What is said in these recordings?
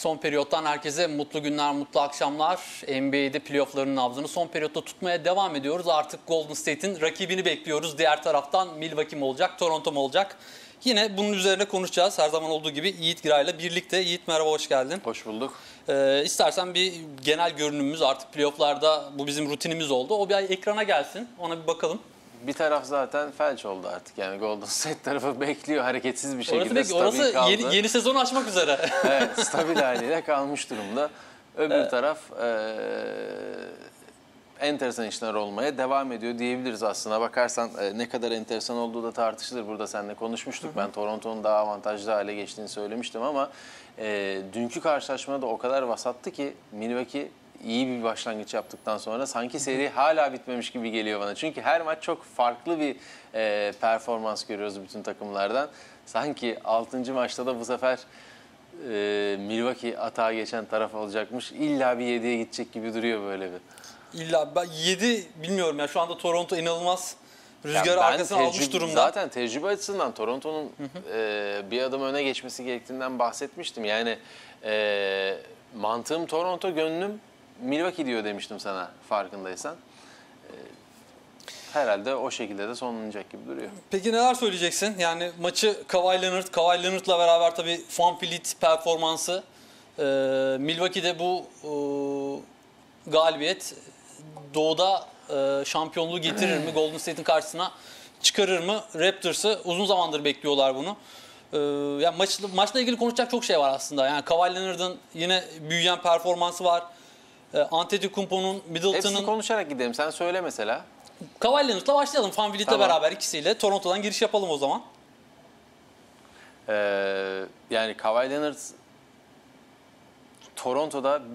Son periyottan herkese mutlu günler, mutlu akşamlar. NBA'de playoff'ların nabzını son periyotta tutmaya devam ediyoruz. Artık Golden State'in rakibini bekliyoruz. Diğer taraftan Milwaukee mi olacak, Toronto mu olacak? Yine bunun üzerine konuşacağız. Her zaman olduğu gibi Yiğit Giray'la birlikte. Yiğit merhaba, hoş geldin. Hoş bulduk. İstersen bir genel görünümümüz, artık playoff'larda bu bizim rutinimiz oldu. O bir ekrana gelsin, ona bir bakalım. Bir taraf zaten felç oldu artık. Yani Golden State tarafı bekliyor hareketsiz bir şekilde. Orası kaldı. yeni sezonu açmak üzere. Evet, stabil haliyle kalmış durumda. Öbür taraf enteresan işler olmaya devam ediyor diyebiliriz aslına. Bakarsan ne kadar enteresan olduğu da tartışılır. Burada seninle konuşmuştuk. Ben Toronto'nun daha avantajlı hale geçtiğini söylemiştim ama dünkü karşılaşmada o kadar vasattı ki Milwaukee iyi bir başlangıç yaptıktan sonra sanki seri hala bitmemiş gibi geliyor bana. Çünkü her maç çok farklı bir performans görüyoruz bütün takımlardan. Sanki 6. maçta da bu sefer Milwaukee atağa geçen taraf olacakmış. İlla bir 7'ye gidecek gibi duruyor böyle bir. İlla 7 bilmiyorum ya, şu anda Toronto inanılmaz rüzgarı arkasına almış durumda. Zaten tecrübe açısından Toronto'nun bir adım öne geçmesi gerektiğinden bahsetmiştim. Yani mantığım Toronto, gönlüm Milwaukee diyor demiştim sana, farkındaysan. Herhalde o şekilde de sonlanacak gibi duruyor. Peki neler söyleyeceksin? Yani maçı Kawhi Leonard'la beraber tabii VanVleet performansı, Milwaukee'de bu galibiyet Doğu'da şampiyonluğu getirir mi? Golden State'in karşısına çıkarır mı? Raptors'ı uzun zamandır bekliyorlar bunu. Yani maçla ilgili konuşacak çok şey var aslında. Yani Kawhi Leonard'ın yine büyüyen performansı var. Antetokounmpo'nun, Middleton'ın... Hepsini konuşarak gidelim. Sen söyle mesela. Kawhi Leonard'la başlayalım. VanVleet'le Tamam. beraber ikisiyle. Toronto'dan giriş yapalım o zaman. Yani Kawhi Leonard Toronto'da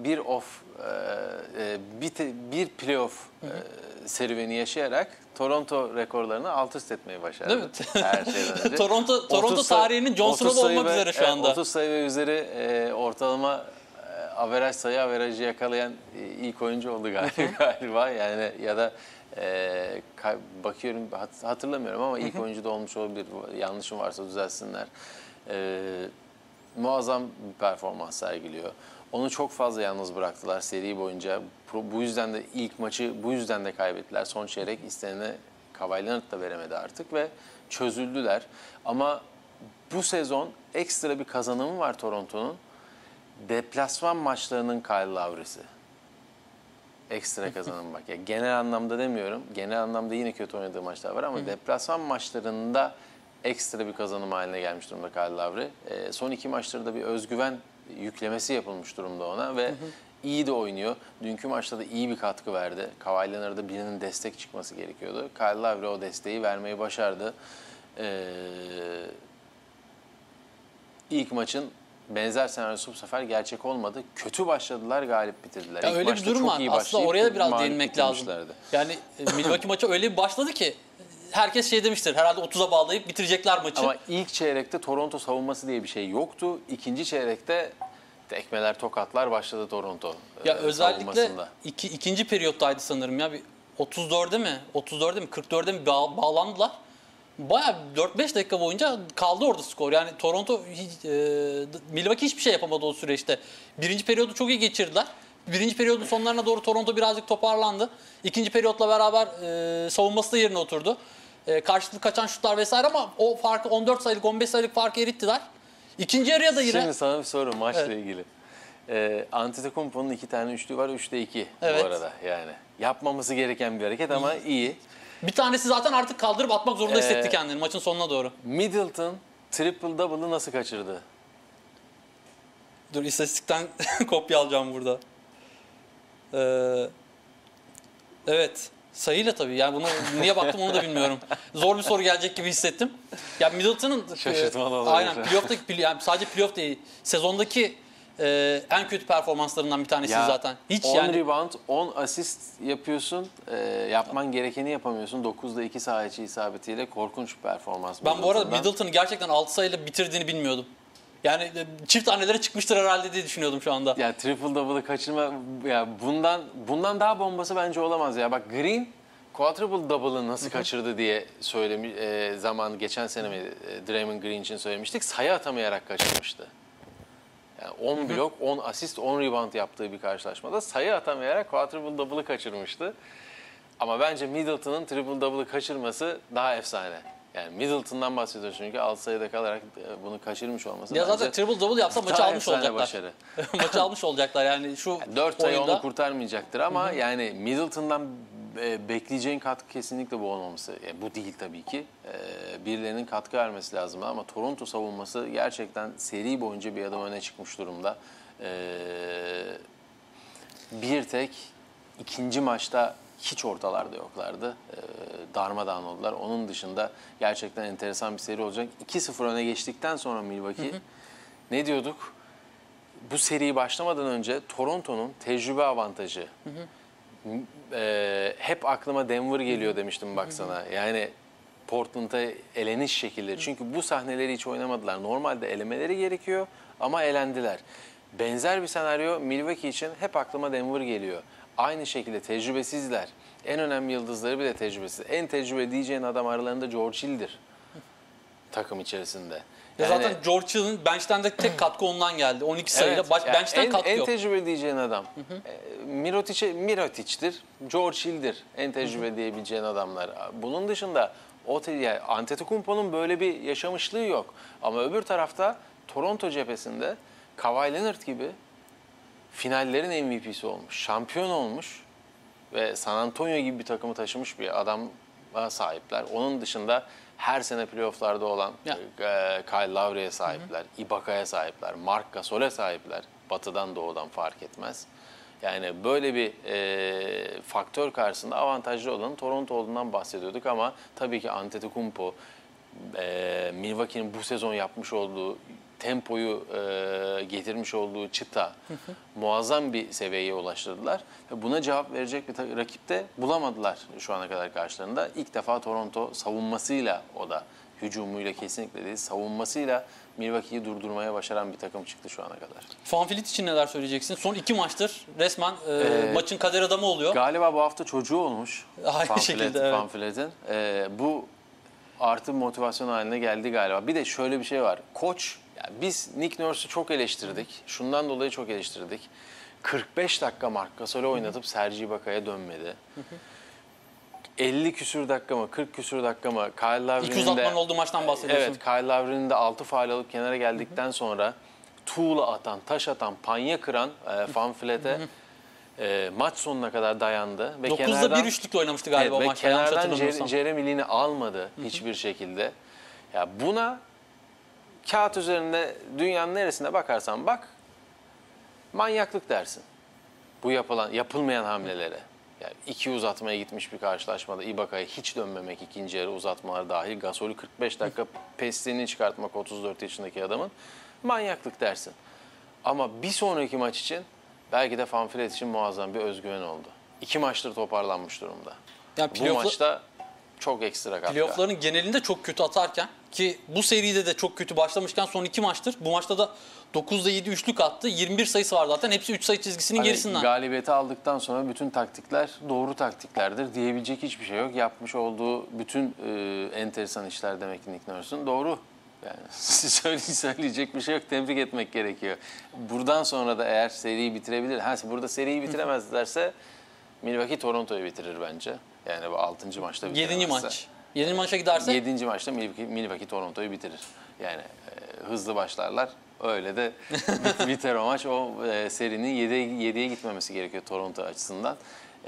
bir playoff serüveni yaşayarak Toronto rekorlarını alt üst etmeyi başardı. Değil mi? Her şeyden önce. Toronto tarihinin John Snow olmak üzere şu anda. 30 sayı ve üzeri ortalama averajı yakalayan ilk oyuncu oldu galiba. Yani ya da bakıyorum, hatırlamıyorum ama ilk oyuncu da olmuş olabilir. Yanlışım varsa düzelsinler. Muazzam bir performans sergiliyor. Onu çok fazla yalnız bıraktılar seri boyunca. Bu yüzden de ilk maçı bu yüzden de kaybettiler. Son çeyrek istenene Kawhi Leonard da veremedi artık ve çözüldüler. Ama bu sezon ekstra bir kazanımı var Toronto'nun. Deplasman maçlarının Kyle Lowry'si. Ekstra kazanım bak. Yani genel anlamda demiyorum. Genel anlamda yine kötü oynadığı maçlar var ama deplasman maçlarında ekstra bir kazanım haline gelmiş durumda Kyle Lowry. Son 2 maçları da bir özgüven yüklemesi yapılmış durumda ona ve iyi de oynuyor. Dünkü maçta da iyi bir katkı verdi. Kawhi Leonard'a birinin destek çıkması gerekiyordu. Kyle Lowry o desteği vermeyi başardı. İlk maçın benzer senaryosu bu sefer gerçek olmadı. Kötü başladılar, galip bitirdiler. Ya İlk öyle bir durum var. Aslında oraya biraz değinmek lazım. Yani Milwaukee maçı öyle bir başladı ki herkes şey demiştir. Herhalde 30'a bağlayıp bitirecekler maçı. Ama ilk çeyrekte Toronto savunması diye bir şey yoktu. İkinci çeyrekte tekmeler, tokatlar başladı Toronto ya özellikle savunmasında. ikinci periyottaydı sanırım ya. Bir 34'e mi 44'e mi bağlandılar. Bayağı 4-5 dakika boyunca kaldı orada skor. Yani Toronto Milwaukee hiçbir şey yapamadı o süreçte. Birinci periyodu çok iyi geçirdiler. Birinci periyodun sonlarına doğru Toronto birazcık toparlandı. İkinci periyotla beraber savunması da yerine oturdu. Karşılıklı kaçan şutlar vesaire ama o farkı 14 sayılık 15 sayılık farkı erittiler. İkinci yarıya da yine... Şimdi sana bir soru maçla ilgili. Antetokounmpo'nun 2 tane üçlü var. 3'te 2 evet. Bu arada yani. Yapmaması gereken bir hareket ama iyi. Bir tanesi zaten artık kaldırıp atmak zorunda hissetti kendini maçın sonuna doğru. Middleton triple double'ı nasıl kaçırdı? Dur, istatistikten kopya alacağım burada. Evet. Sayıyla tabii. Yani bunu niye baktım onu da bilmiyorum. Zor bir soru gelecek gibi hissettim. Ya Middleton'ın aynen playoff'taki, yani sadece playoff değil, sezondaki en kötü performanslarından bir tanesi zaten. Hiç 10 yani rebound, 10 asist yapıyorsun. Yapman gerekeni yapamıyorsun. 9'da 2 saha içi isabetiyle korkunç bir performans. Ben bu arada Middleton'ın gerçekten 6 sayıyla bitirdiğini bilmiyordum. Yani çift tanelere çıkmıştır herhalde diye düşünüyordum şu anda. Ya triple double'ı kaçırma ya bundan daha bombası bence olamaz ya. Bak Green quadruple double'ı nasıl kaçırdı diye söylemiş geçen sene mi Draymond Green için söylemiştik. Sayı atamayarak kaçırmıştı. Yani 10 blok, 10 asist, 10 rebound yaptığı bir karşılaşmada sayı atamayarak quadruple double'ı kaçırmıştı. Ama bence Middleton'ın triple double'ı kaçırması daha efsane. Yani Middleton'dan bahsediyoruz çünkü 6 sayıda kalarak bunu kaçırmış olması Ya bence zaten triple double yapsa maçı daha almış efsane olacaklar. başarı. Maçı almış olacaklar yani şu 4 sayı oyunda. onu kurtarmayacaktır ama yani Middleton'dan bekleyeceğin katkı kesinlikle bu olmaması. Yani bu değil tabii ki. Birilerinin katkı vermesi lazım ama Toronto savunması gerçekten seri boyunca bir adım öne çıkmış durumda. Bir tek ikinci maçta hiç ortalarda yoklardı. Darmadağın oldular. Onun dışında gerçekten enteresan bir seri olacak. 2-0 öne geçtikten sonra Milwaukee ne diyorduk? Bu seriyi başlamadan önce Toronto'nun tecrübe avantajı. Hep aklıma Denver geliyor demiştim baksana. Yani Portland'a eleniş şekilleri. Çünkü bu sahneleri hiç oynamadılar. Normalde elemeleri gerekiyor ama elendiler. Benzer bir senaryo Milwaukee için hep aklıma Denver geliyor. Aynı şekilde tecrübesizler. En önemli yıldızları bile tecrübesiz. En tecrübe diyeceğin adam aralarında George Hill'dir takım içerisinde. Ya zaten George Hill'in bench'ten de tek katkı ondan geldi. 12 sayıyla yani bench'ten katkı en yok. tecrübe diyeceğin adam. Mirotic'tir, George Hill'dir en tecrübe diyebileceğin adamlar. Bunun dışında yani Antetokounmpo'nun böyle bir yaşamışlığı yok. Ama öbür tarafta Toronto cephesinde Kawhi Leonard gibi finallerin MVP'si olmuş, şampiyon olmuş ve San Antonio gibi bir takımı taşımış bir adama sahipler. Onun dışında her sene playofflarda olan Kyle Lowry'e sahipler, Ibaka'ya sahipler, Marc Gasol'e sahipler. Batıdan doğudan fark etmez. Yani böyle bir faktör karşısında avantajlı olan Toronto olduğundan bahsediyorduk ama tabii ki Antetokounmpo, Milwaukee'nin bu sezon yapmış olduğu tempoyu getirmiş olduğu çıta muazzam bir seviyeye ulaştırdılar. Ve buna cevap verecek bir rakip de bulamadılar şu ana kadar karşılarında. İlk defa Toronto savunmasıyla, o da hücumuyla kesinlikle değil, savunmasıyla Milwaukee'yi durdurmaya başaran bir takım çıktı şu ana kadar. Vanvleet için neler söyleyeceksin? Son 2 maçtır resmen maçın kader adamı oluyor. Galiba bu hafta çocuğu olmuş. Aynı şekilde evet. Vanvleet'in. Bu artı motivasyon haline geldi galiba. Bir de şöyle bir şey var. Koç, yani biz Nick Nurse'u çok eleştirdik. Şundan dolayı çok eleştirdik. 45 dakika Marc Gasol'ü oynatıp Serge Ibaka'ya dönmedi. 50 küsür dakika mı, 40 küsür dakika mı Kyle Lowry'nin İki uzatmanın olduğu maçtan bahsediyorsun. Evet, Kyle Lowry'nin de 6 faul alıp kenara geldikten sonra tuğla atan, taş atan, panya kıran Vanvleet'e maç sonuna kadar dayandı. Ve 9'da 1 üçlükle oynamıştı galiba evet, maçta. Yanlış kenardan hatırlamıyorsam. Jeremy Lin'i almadı hiçbir şekilde. Ya buna kağıt üzerinde dünyanın neresine bakarsan bak manyaklık dersin. Bu yapılmayan hamlelere. Yani 2 uzatmaya gitmiş bir karşılaşmada Ibaka'ya hiç dönmemek, ikinci yarı uzatmalar dahil, Gasol'ü 45 dakika pestilini çıkartmak 34 yaşındaki adamın manyaklık dersin. Ama bir sonraki maç için belki de Vanvleet için muazzam bir özgüven oldu. 2 maçtır toparlanmış durumda. Yani Bu maçta çok ekstra katkı. Playoff'ların genelinde çok kötü atarken ki bu seride de çok kötü başlamışken son 2 maçtır. Bu maçta da 9'da 7 üçlük attı. 21 sayısı var zaten. Hepsi 3 sayı çizgisinin gerisinden. Galibiyeti aldıktan sonra bütün taktikler doğru taktiklerdir diyebilecek hiçbir şey yok. Yapmış olduğu bütün enteresan işler demek ki Nick Nurse'un doğru. Yani söyleyecek bir şey yok. Tebrik etmek gerekiyor. Buradan sonra da eğer seriyi bitirebilir. Burada seriyi bitiremezlerse Milwaukee Toronto'yu bitirir bence. Yani bu 6. maçta bitiremezse. 7. maç. 7. maça giderse 7. maçta Milwaukee Toronto'yu bitirir. Yani hızlı başlarlar. Öyle de biter o maç. O serinin 7'ye gitmemesi gerekiyor Toronto açısından.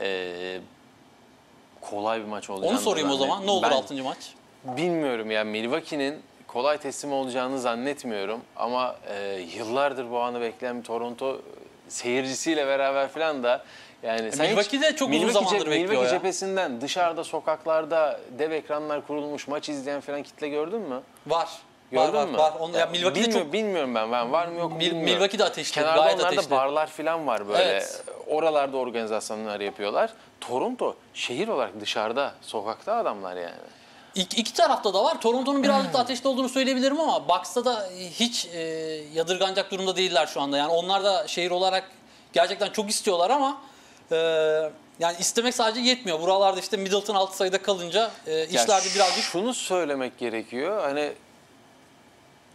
Kolay bir maç olacağını onu sorayım o zaman. Ne olur 6. maç? Bilmiyorum ya. Milwaukee'nin kolay teslim olacağını zannetmiyorum. Ama yıllardır bu anı bekleyen bir Toronto seyircisiyle beraber falan da yani Milwaukee de çok uzun zamandır bekliyor Milwaukee ya. cephesinden dışarıda sokaklarda dev ekranlar kurulmuş maç izleyen falan kitle gördün mü? Var. Gördün mü? Var. Ya Milwaukee'de çok bilmiyorum ben var mı yok mu bilmiyorum. Milwaukee'de ateşli. Kenarda Gayet onlarda ateşli. barlar falan var böyle. Evet. Oralarda organizasyonlar yapıyorlar. Toronto şehir olarak dışarıda, sokakta adamlar yani. İki tarafta da var. Toronto'nun birazcık da ateşli olduğunu söyleyebilirim ama Bucks'ta da hiç yadırganacak durumda değiller şu anda. Yani onlar da şehir olarak gerçekten çok istiyorlar ama yani istemek sadece yetmiyor. Buralarda işte Middleton 6 sayıda kalınca işler de birazcık... Şunu söylemek gerekiyor. Hani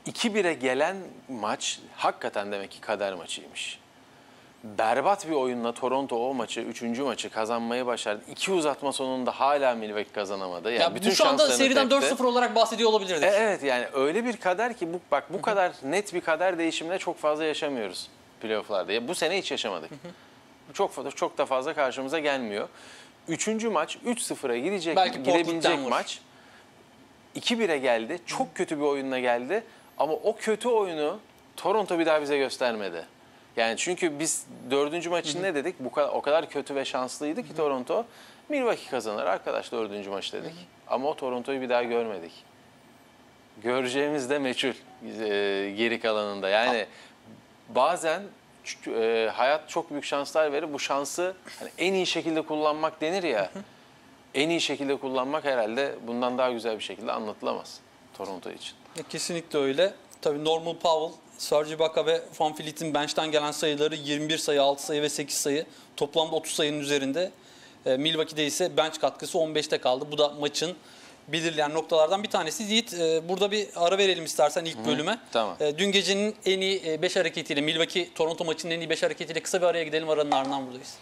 2-1'e gelen maç hakikaten demek ki kader maçıymış. Berbat bir oyunla Toronto o maçı, 3. maçı kazanmayı başardı. 2 uzatma sonunda hala Milwaukee kazanamadı. Yani Ya bütün bu şu anda şanslarını seriden tepti. 4-0 olarak bahsediyor olabilirdik. Evet, yani öyle bir kader ki bu kadar net bir kader değişimine çok fazla yaşamıyoruz playoff'larda. Ya bu sene hiç yaşamadık. Çok da fazla karşımıza gelmiyor. 3. maç 3-0'a Belki gidebilecek Portland'den vur. maç 2-1'e geldi. Çok kötü bir oyunla geldi. Ama o kötü oyunu Toronto bir daha bize göstermedi. Yani çünkü biz 4. maç için ne dedik? O kadar kötü ve şanslıydı ki Toronto. Milwaukee kazanır arkadaş 4. maç dedik. Ama o Toronto'yu bir daha görmedik. Göreceğimiz de meçhul geri kalanında. Yani bazen hayat çok büyük şanslar verir. Bu şansı hani en iyi şekilde kullanmak denir ya. En iyi şekilde kullanmak herhalde bundan daha güzel bir şekilde anlatılamaz Toronto için. Kesinlikle öyle. Tabii Norman Powell, Serge Ibaka ve Van Vliet'in bench'ten gelen sayıları 21 sayı, 6 sayı ve 8 sayı. Toplamda 30 sayının üzerinde. Milwaukee'de ise bench katkısı 15'te kaldı. Bu da maçın belirleyen noktalardan bir tanesi. Yiğit, burada bir ara verelim istersen ilk bölüme. Tamam. Dün gecenin en iyi 5 hareketiyle, Milwaukee-Toronto maçının en iyi 5 hareketiyle kısa bir araya gidelim. Aranın ardından buradayız.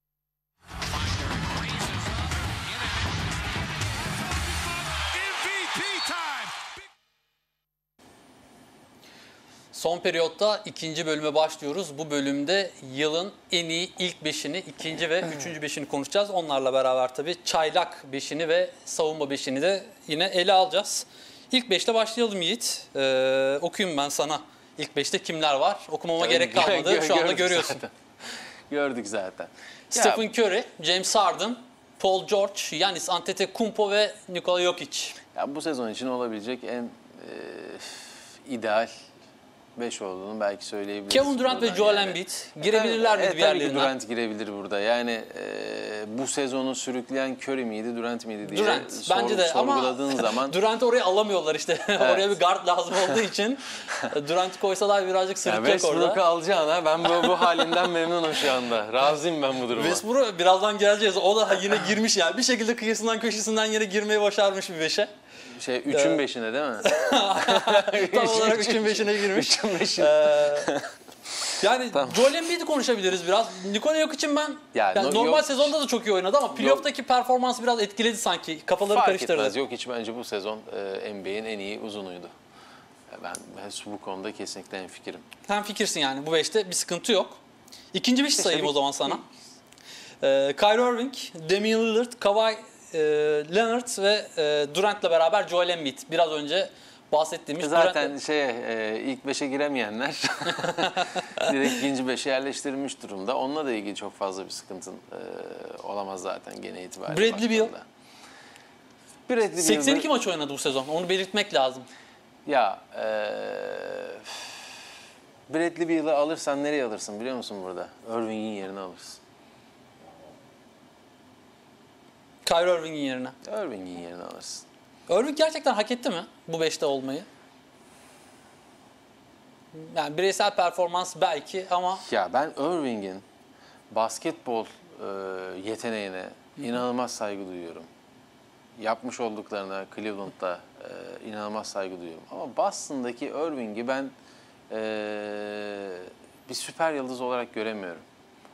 Son periyotta ikinci bölüme başlıyoruz. Bu bölümde yılın en iyi ilk beşini, ikinci ve üçüncü beşini konuşacağız. Onlarla beraber tabii çaylak beşini ve savunma beşini de yine ele alacağız. İlk beşte başlayalım Yiğit. Okuyayım ben sana. İlk beşte kimler var? Okumama gerek kalmadı. Şu anda Gördük görüyorsun. zaten. Gördük zaten. Stephen Ya, Curry, James Harden, Paul George, Giannis Antetokounmpo ve Nikola Jokic. ya bu sezon için olabilecek en ideal 5 olduğunu belki söyleyebiliriz. Kevin Durant ve buradan Joel yani. Embiid girebilirler miydi bir Tabii ki yerlerine? Durant girebilir burada. Yani bu sezonu sürükleyen Curry miydi, Durant miydi diye Durant bence de ama sorguladığın zaman Durant'ı oraya alamıyorlar işte. Oraya bir guard lazım olduğu için Durant'ı koysalar birazcık ya sırıtacak Westbrook'u orada. alacaksın ha. Ben bu halinden memnunum şu anda. Razıyım ben bu duruma. Westbrook'a birazdan geleceğiz. O da yine girmiş yani. Bir şekilde kıyısından köşesinden yine girmeyi başarmış bir beşe. 3'ün 5'ine değil mi? Tam olarak 3'ün 5'ine girmiş. 3'ün 5'ine. Yani Joel Embiid'i konuşabiliriz biraz. Nikola Jokic'in ben normal yok. sezonda da çok iyi oynadı ama playoff'taki performansı biraz etkiledi sanki. Kafaları Fark karıştırdı. etmez. Yok hiç bence bu sezon NBA'in en iyi uzunuydu. Ben bu konuda kesinlikle hemfikirim. Sen fikirsin yani bu beşte bir sıkıntı yok. İkinci beşi sayayım o zaman sana. Kyrie Irving, Damian Lillard, Kawhi Leonard ve Durant'la beraber Joel Embiid. Biraz önce bahsettiğimiz Zaten Durant'la... ilk 5'e giremeyenler direkt ikinci 5'e yerleştirilmiş durumda. Onunla da ilgili çok fazla bir sıkıntın olamaz zaten gene itibariyle. Bradley Beal. Bradley Beal 82 maç oynadı bu sezon. Onu belirtmek lazım. Ya Bradley Beal'ı alırsan nereye alırsın biliyor musun burada? Irving'in yerine alırsın. Kyrie Irving'in yerine. Irving'in yerine alırsın. Irving gerçekten hak etti mi bu beşte olmayı? Yani bireysel performans belki ama... Ya ben Irving'in basketbol yeteneğine inanılmaz saygı duyuyorum. Yapmış olduklarına Cleveland'da inanılmaz saygı duyuyorum. Ama Boston'daki Irving'i ben bir süper yıldız olarak göremiyorum.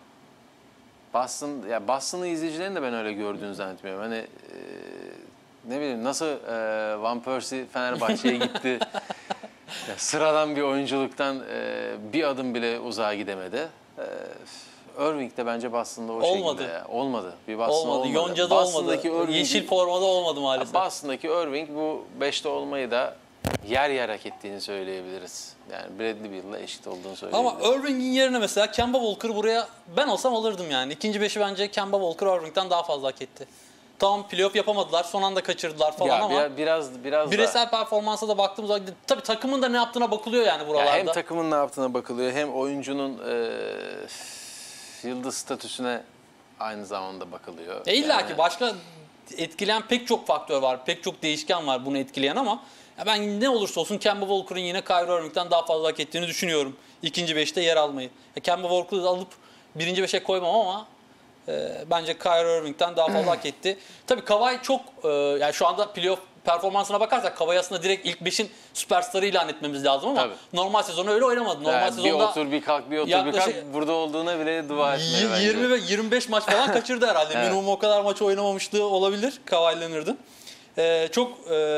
Boston'lı izleyicilerin de ben öyle gördüğünü zannetmiyorum. Hani ne bileyim nasıl Van Persie Fenerbahçe'ye gitti. Ya, sıradan bir oyunculuktan bir adım bile uzağa gidemedi. Irving de bence Boston'da o Olmadı. şekilde. Olmadı. Bir Boston olmadı. Yonca'da olmadı. Irving, Yeşil formada olmadı maalesef. Boston'daki Irving bu 5'te olmayı da yer yer hak ettiğini söyleyebiliriz. Yani Bradley Beal'la eşit olduğunu söyleyebiliriz. Ama Irving'in yerine mesela Kemba Walker buraya ben olsam alırdım yani. İkinci beşi bence Kemba Walker Irving'den daha fazla hak etti. Tamam playoff yapamadılar, son anda kaçırdılar falan ama biraz bireysel performansa da baktığımız zaman tabii takımın da ne yaptığına bakılıyor yani buralarda. hem takımın ne yaptığına bakılıyor hem oyuncunun yıldız statüsüne aynı zamanda bakılıyor. İlla ki başka etkileyen pek çok faktör var, pek çok değişken var bunu etkileyen ama ben ne olursa olsun Kemba Walker'ın yine Kyrie Irving'den daha fazla hak ettiğini düşünüyorum. İkinci beşte yer almayı. Kemba Walker'ı alıp birinci beşe koymam ama bence Kyrie Irving'den daha fazla hak etti. Tabii Kawhi çok yani şu anda playoff performansına bakarsak Kawhi aslında direkt ilk 5'in süperstarı ilan etmemiz lazım ama Tabii. normal sezonu öyle oynamadı. Normal Yani bir sezonda otur bir kalk, bir otur bir yaklaşık kalk, burada olduğuna bile dua etmeli bence. 20 ve 25 maç falan kaçırdı herhalde. Evet. Minimum o kadar maç oynamamışlığı olabilir Kawhi Leonard'ın. Çok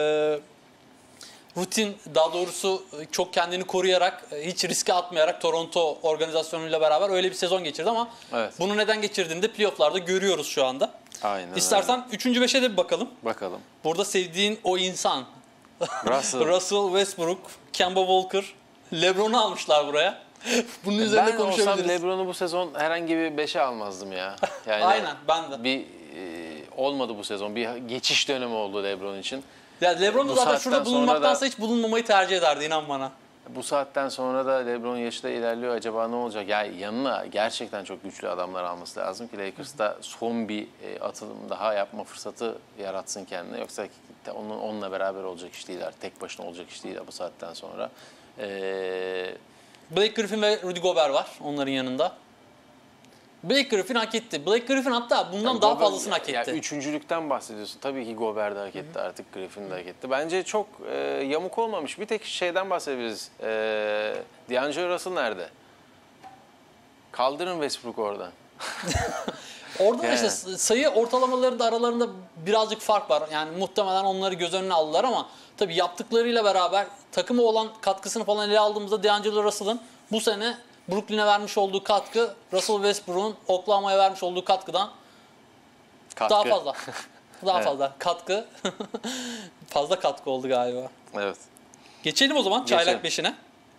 rutin, daha doğrusu çok kendini koruyarak, hiç riske atmayarak Toronto organizasyonuyla beraber öyle bir sezon geçirdi ama Evet. bunu neden geçirdiğini de playoff'larda görüyoruz şu anda. Aynen İstersen 3. 5'e de bir bakalım. Bakalım. Burada sevdiğin o insan. Russell. Russell Westbrook, Kemba Walker, LeBron'u almışlar buraya. Bunun üzerine Ben olsam konuşabiliriz. LeBron'u bu sezon herhangi bir 5'e almazdım ya. Yani Aynen, ben de. Bir olmadı bu sezon. Bir geçiş dönemi oldu LeBron için. Ya LeBron da Bu zaten saatten şurada sonra bulunmaktansa da- hiç bulunmamayı tercih ederdi, inan bana. Bu saatten sonra da LeBron yaşı da ilerliyor. Acaba ne olacak? Yani yanına gerçekten çok güçlü adamlar alması lazım ki Lakers'ta son bir atılım daha yapma fırsatı yaratsın kendine. Yoksa onunla beraber olacak iş değil. Tek başına olacak iş değil bu saatten sonra. Blake Griffin ve Rudy Gobert var onların yanında. Blake Griffin hak etti. Blake Griffin hatta bundan daha fazlasını hak etti. Yani üçüncülükten bahsediyorsun. Tabii ki Gobert de hak etti artık, Griffin de hak etti. Bence çok yamuk olmamış. Bir tek şeyden bahsedebiliriz. D'Angelo Russell nerede? Kaldırın Westbrook oradan. Orada da Yani. işte sayı ortalamalarında aralarında birazcık fark var. Yani muhtemelen onları göz önüne aldılar ama tabii yaptıklarıyla beraber takıma olan katkısını falan ele aldığımızda D'Angelo Russell'ın bu sene Brooklyn'e vermiş olduğu katkı, Russell Westbrook'un Oklahoma'ya vermiş olduğu katkıdan Katkı. daha fazla. Daha Evet. fazla katkı. Fazla katkı oldu galiba. Evet. Geçelim o zaman Geçelim. çaylak 5'ine.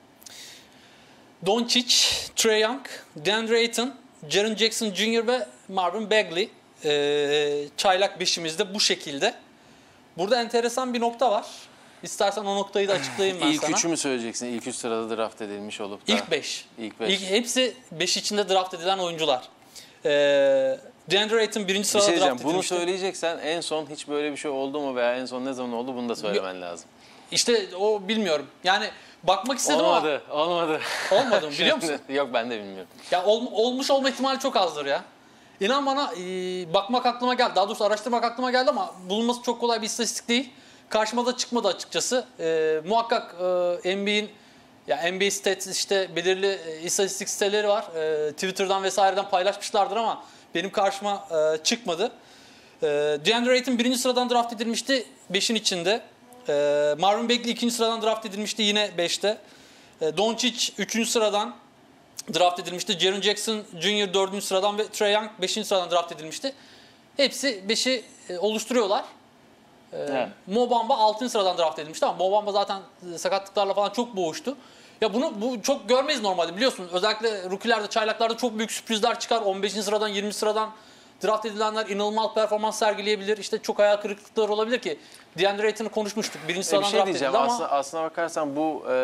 Doncic, Trae Young, DeAndre Ayton, Jaren Jackson Jr. ve Marvin Bagley. Çaylak 5'imizde bu şekilde. Burada enteresan bir nokta var. İstersen o noktayı da açıklayayım ben İlk sana. üçü mü söyleyeceksin? İlk üç sırada draft edilmiş olup da. İlk 5. İlk beş. Hepsi 5 içinde draft edilen oyuncular. DeAndre Ayton birinci Bir sırada şey diyeceğim. draft Bunu edilmişti. söyleyeceksen en son hiç böyle bir şey oldu mu veya en son ne zaman oldu bunu da söylemen lazım. İşte o bilmiyorum. Yani bakmak istedim Olmadı. ama olmadı mı biliyor musun? Yok ben de bilmiyorum. Ya olmuş olma ihtimali çok azdır ya. İnan bana bakmak aklıma geldi. Daha doğrusu araştırmak aklıma geldi ama bulunması çok kolay bir istatistik değil. Karşıma da çıkmadı açıkçası. Muhakkak NBA'in ya NBA Stats işte belirli istatistik siteleri var. Twitter'dan vesaireden paylaşmışlardır ama benim karşıma çıkmadı. DeAndre Ayton birinci sıradan draft edilmişti 5'in içinde. Marvin Bagley ikinci sıradan draft edilmişti yine 5'te. Doncic 3. sıradan draft edilmişti. Jaren Jackson Jr. 4. sıradan ve Trae Young 5. sıradan draft edilmişti. Hepsi 5'i oluşturuyorlar. Evet. Mo Bamba 6. sıradan draft edilmişti ama Mo Bamba zaten sakatlıklarla falan çok boğuştu. Ya bu çok görmeyiz normalde biliyorsun. Özellikle rookilerde, çaylaklarda çok büyük sürprizler çıkar. 15. sıradan, 20. sıradan draft edilenler inanılmaz performans sergileyebilir. İşte çok hayal kırıklıkları olabilir ki. DeAndre Ayton'u konuşmuştuk. Birinci Bir sıradan şey draft diyeceğim. edildi ama Aslına bakarsan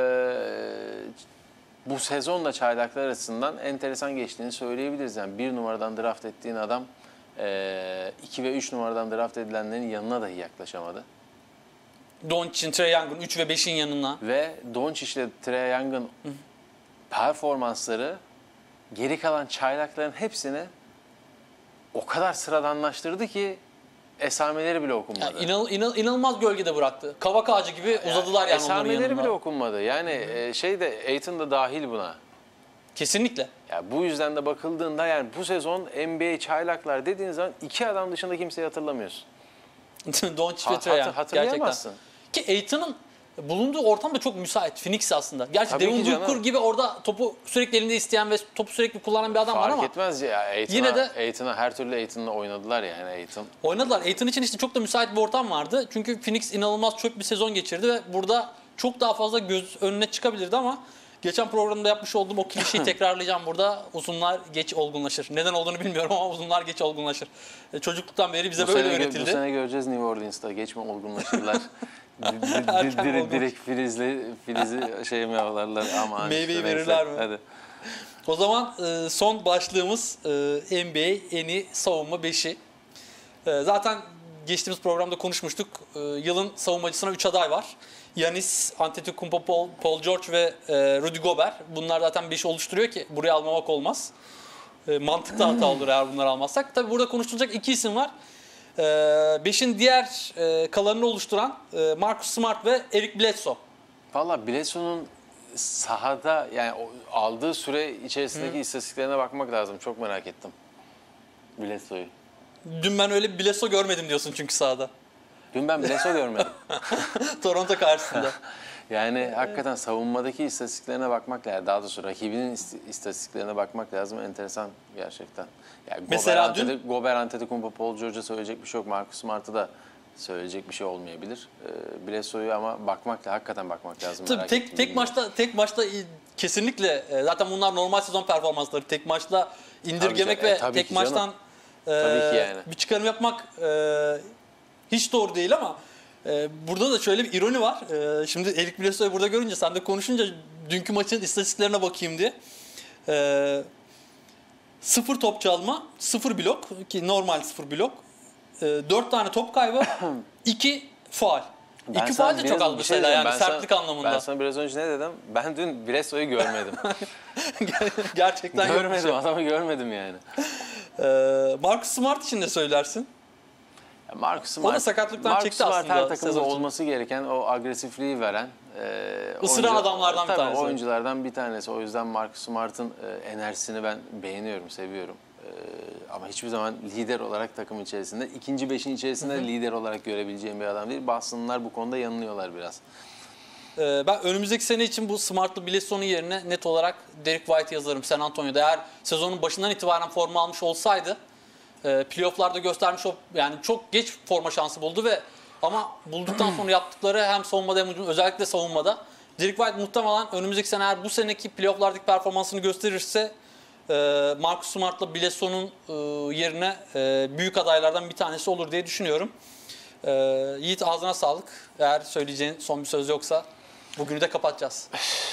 bu sezonla çaylaklar açısından enteresan geçtiğini söyleyebiliriz. Yani 1 numaradan draft ettiğin adam 2 ve 3 numaradan draft edilenlerin yanına dahi yaklaşamadı. Doncic'in, Trae Young'un 3 ve 5'in yanına. Ve Doncic ile Trae Young'ın performansları geri kalan çaylakların hepsini o kadar sıradanlaştırdı ki esameleri bile okunmadı. Yani inanılmaz gölgede bıraktı. Kavak ağacı gibi uzadılar yani onların Esameleri yanında. bile okunmadı. Yani Ayton da dahil buna. Kesinlikle. Ya bu yüzden de bakıldığında yani bu sezon NBA çaylaklar dediğin zaman 2 adam dışında kimseyi hatırlamıyorsun. Doncic ve Trae Young. Hatırlayamazsın. Ki Ayton'un bulunduğu ortam da çok müsait. Phoenix aslında. Gerçi Tabii ki Devin canım. Booker gibi orada topu sürekli elinde isteyen ve topu sürekli kullanan bir adam var Fark ama etmez ya. yine de- Ayton'a her türlü Ayton'la oynadılar yani Ayton. oynadılar. Ayton için işte çok da müsait bir ortam vardı. Çünkü Phoenix inanılmaz çöp bir sezon geçirdi ve burada çok daha fazla göz önüne çıkabilirdi ama geçen programda yapmış olduğum o klişeyi tekrarlayacağım burada. Uzunlar geç olgunlaşır. Neden olduğunu bilmiyorum ama uzunlar geç olgunlaşır. Çocukluktan beri bize böyle Bu öğretildi. sene göreceğiz New Orleans'ta. Geçme olgunlaşırlar. Direkt Filiz'i şey mi avlarlar aman. Meyveyi işte, neyse. verirler mi? Hadi. O zaman son başlığımız NBA en iyi savunma 5'i. Zaten geçtiğimiz programda konuşmuştuk. Yılın savunmacısına 3 aday var. Giannis, Antetokounmpo, Paul George ve Rudy Gobert. Bunlar zaten 5'i oluşturuyor ki buraya almamak olmaz. Mantıklı hata olur eğer bunları almazsak. Tabii burada konuşulacak 2 isim var. 5'in diğer kalanını oluşturan Marcus Smart ve Eric Bledsoe. Valla Bledsoe'nun sahada yani aldığı süre içerisindeki istatistiklerine bakmak lazım. Çok merak ettim Bledsoe'yu. Dün ben öyle bir Bledsoe görmedim diyorsun çünkü sahada. Dün ben Bledsoe görmedim. Toronto karşısında. Yani hakikaten savunmadaki istatistiklerine bakmak lazım. Daha doğrusu rakibinin istatistiklerine bakmak lazım. Enteresan gerçekten. Yani Mesela Gobert Antetokounmpo, Paul George'a söyleyecek bir şey yok. Marcus Smart'a da söyleyecek bir şey olmayabilir. Bledsoe'yu ama hakikaten bakmak lazım. Tabii tek maçta kesinlikle zaten bunlar normal sezon performansları. Tek maçta indirgemek ve tek maçtan tabii ki yani. bir çıkarım yapmak hiç doğru değil ama burada da şöyle bir ironi var. Şimdi Eric Bledsoe'yu burada görünce, sen de konuşunca dünkü maçın istatistiklerine bakayım diye. 0 top çalma, 0 blok ki normal 0 blok. 4 tane top kaybı, 2 faul. 2 faul de çok az mesela yani sertlik anlamında. Ben sana biraz önce ne dedim? Ben dün Bledsoe'yu görmedim. Gerçekten görmedim, adamı görmedim yani. Marcus Smart için ne söylersin? Marcus Smart, o da sakatlıktan çekti aslında. Marcus Smart her takımda olması gereken o agresifliği veren ısıran adamlardan bir tanesi. Oyunculardan bir tanesi. O yüzden Marcus Smart'ın enerjisini ben beğeniyorum, seviyorum. Ama hiçbir zaman lider olarak takım içerisinde, ikinci beşin içerisinde lider olarak görebileceğim bir adam değil. Boston'lar bu konuda yanılıyorlar biraz. Ben önümüzdeki sene için bu Smart'lı Bledsoe'nun yerine net olarak Derek White yazarım San Antonio'da. Eğer sezonun başından itibaren forma almış olsaydı, playoff'larda göstermiş yani çok geç forma şansı buldu ama bulduktan sonra yaptıkları hem savunmada hem özellikle savunmada, Derek White muhtemelen önümüzdeki sene eğer bu seneki playoff'lardaki performansını gösterirse Marcus Smart'la Bledsoe'nun yerine büyük adaylardan bir tanesi olur diye düşünüyorum. Yiğit, ağzına sağlık. Eğer söyleyeceğin son bir söz yoksa bugünü de kapatacağız.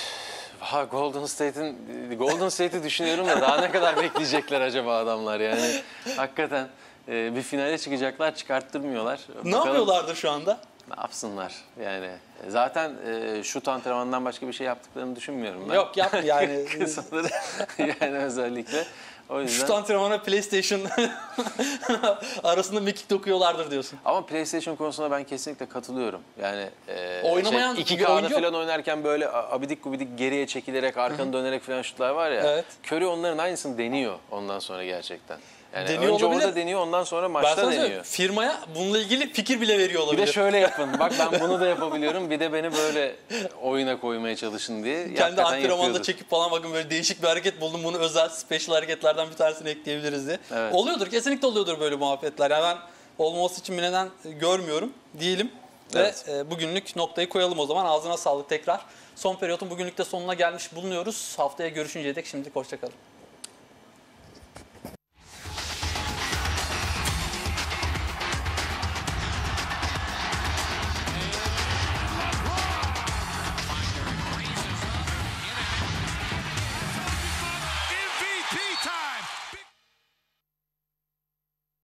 Golden State'i düşünüyorum da daha ne kadar bekleyecekler acaba adamlar yani. Hakikaten bir finale çıkacaklar, çıkarttırmıyorlar. Ne yapıyorlardır şu anda? Ne yapsınlar yani. Zaten şut antrenmanından başka bir şey yaptıklarını düşünmüyorum ben. Yok yani. Yani özellikle. O yüzden... Şut antrenmanı PlayStation arasında mekik dokuyorlardır diyorsun. Ama PlayStation konusunda ben kesinlikle katılıyorum. Yani oynamayan 2K'da falan oynarken böyle abidik gubidik geriye çekilerek, arkanı dönerek falan şutlar var ya. Evet. Curry onların aynısını deniyor ondan sonra gerçekten. Yani deniyor önce olabilir. Orada deniyor, ondan sonra maçta deniyor. Firmaya bununla ilgili fikir bile veriyor olabilir. Bir de şöyle yapın. Bak ben bunu da yapabiliyorum. Bir de beni böyle oyuna koymaya çalışın diye. Kendi antrenmanda çekip falan bakın böyle değişik bir hareket buldum. Bunu özel special hareketlerden bir tanesini ekleyebiliriz diye. Evet. Oluyordur. Kesinlikle oluyordur böyle muhabbetler. Yani ben olmaması için bir neden görmüyorum diyelim. Evet. Ve bugünlük noktayı koyalım o zaman. Ağzına sağlık tekrar. Son periyotun bugünlük de sonuna gelmiş bulunuyoruz. Haftaya görüşünceye dek şimdilik hoşça kalın.